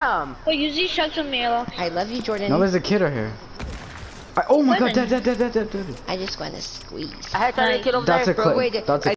Wait, use these chucks with me, hello. I love you, Jordan. No, there's a kid right here. Oh my god, dead. I just want to squeeze. I had to get over That's there, a bro. clip. Wait, That's a